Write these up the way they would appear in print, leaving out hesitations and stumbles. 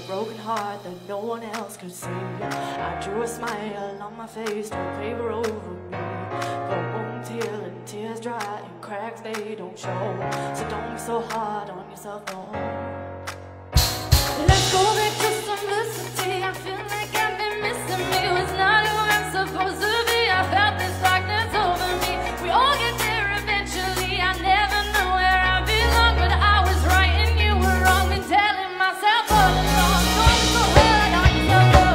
broken heart that no one else could see. I drew a smile on my face to paper over me, but wounds heal and tears dry and cracks they don't show. So don't be so hard on yourself, no. Let's go back to simplicity. I feel like I've been missing me. It's not who I'm supposed to be. I felt this darkness over me. We all get there eventually. I never knew where I belong, but I was right and you were wrong. Been telling myself all along, don't be so hard on yourself, no.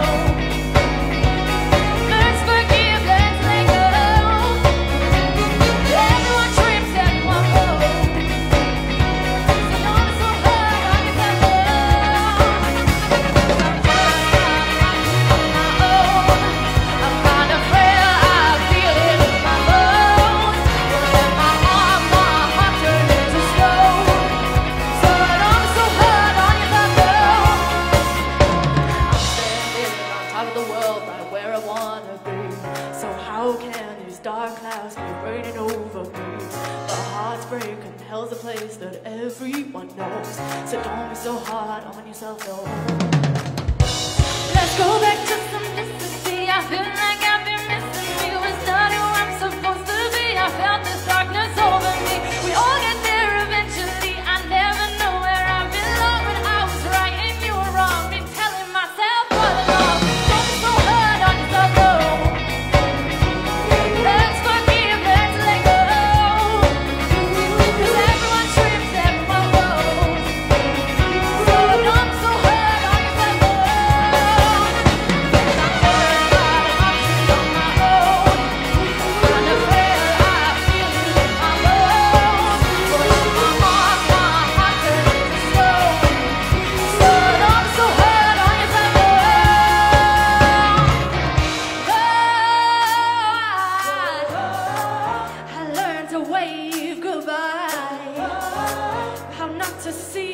Let's forgive, let's let go. Everyone trips, everyone goes. So don't be so hard on yourself, no. I'm kind of frail, I feel it in my bones. Let my heart turn into stone. So don't be so hard on yourself, no. I'm standing on top of the world, right where I wanna be. So how can these dark clouds keep raining over me? The heart's break and hell's a place that everyone knows. So don't be so hard on yourself, no. Let's go back to simplicity. I feel like I've been missing you. It's not who I'm supposed to be. I felt this darkness over me. We all get there eventually. I never know where I belong, but I was right and you were wrong. Been telling myself all along, don't be so hard on yourself, no. Let's forgive, let's let go. 'Cause everyone trips, everyone goes. So don't be so hard on yourself, no. I learned to wave goodbye, how not to see